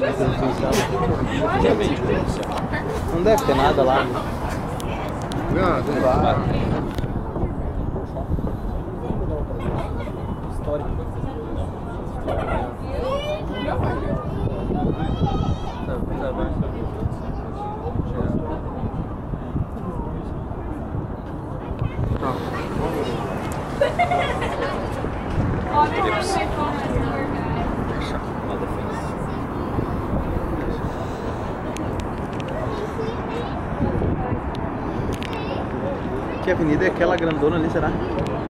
Não deve ter nada lá. Não, não vai. Que avenida é aquela grandona ali, será?